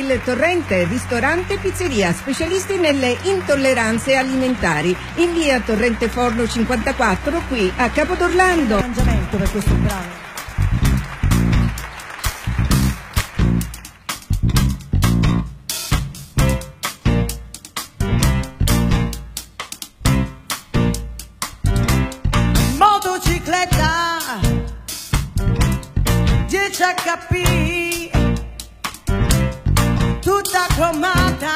Il Torrente, ristorante e pizzeria, specialisti nelle intolleranze alimentari. In via Torrente Forno 54, qui a Capodorlando. Arrangiamento per questo brano. Motocicletta 10 HP, tutta cromata,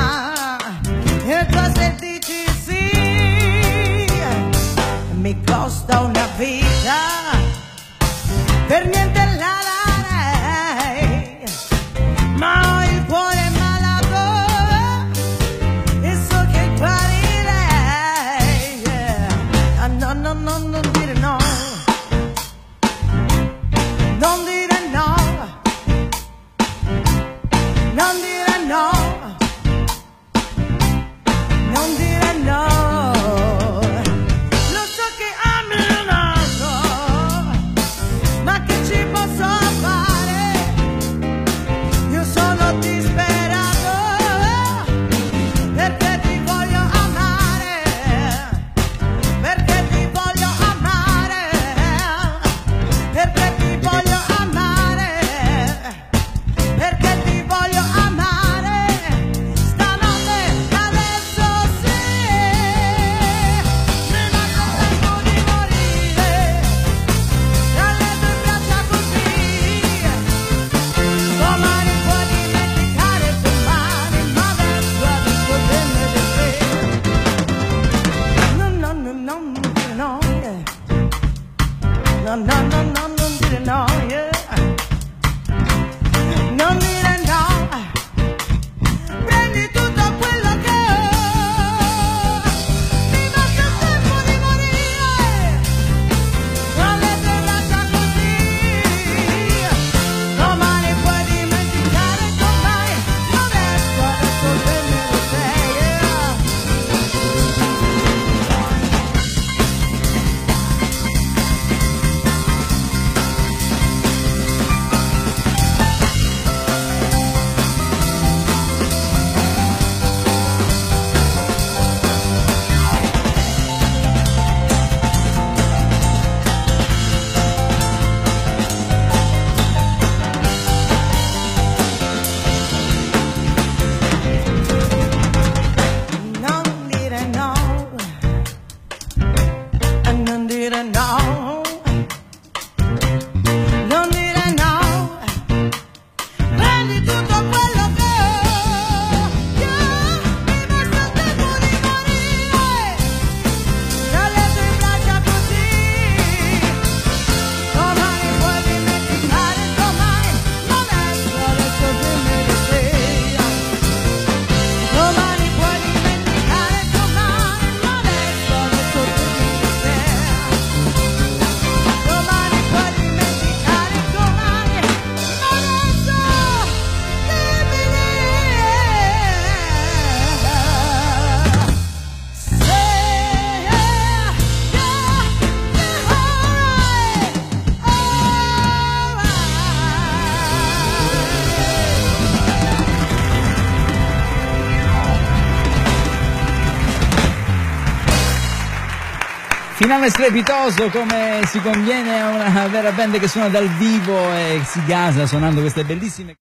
e tu se dici sì, mi costa una vita, per niente la lei, ma ho il cuore malato, e so che guarirei. No, no, no, non dire no, non dire no, non dire no, non dire no. Lo so che ami un altro, ma che ci posso fare? Io sono disperato, perché ti voglio amare, perché ti voglio amare, perché ti voglio amare, perché ti voglio amare. Stanotte adesso sì, mi manca il tempo di morire, dalle tue braccia così. Domani puoi dimenticare domani, ma adesso dimmi di te. No, no, no, no, non dire no, yeah. No, no, no, no, non dire no, yeah. Non dire no, prendi tutto quello che ho, mi basta il tempo di morire, dalle tue braccia così. Domani puoi dimenticare domani, ma adesso dimmi di te, yeah. Non dire no, non dire no, non dire no, prendi tutto quello che ho, yeah. Mi basta il tempo di morire, dalle tue braccia così. Domani puoi dimenticare domani, ma adesso dimmi di te. Domani puoi dimenticare domani, ma adesso dimmi di te. Domani puoi dimenticare domani, ma adesso dimmi di Finale strepitoso, come si conviene a una vera band che suona dal vivo e si gasa suonando queste bellissime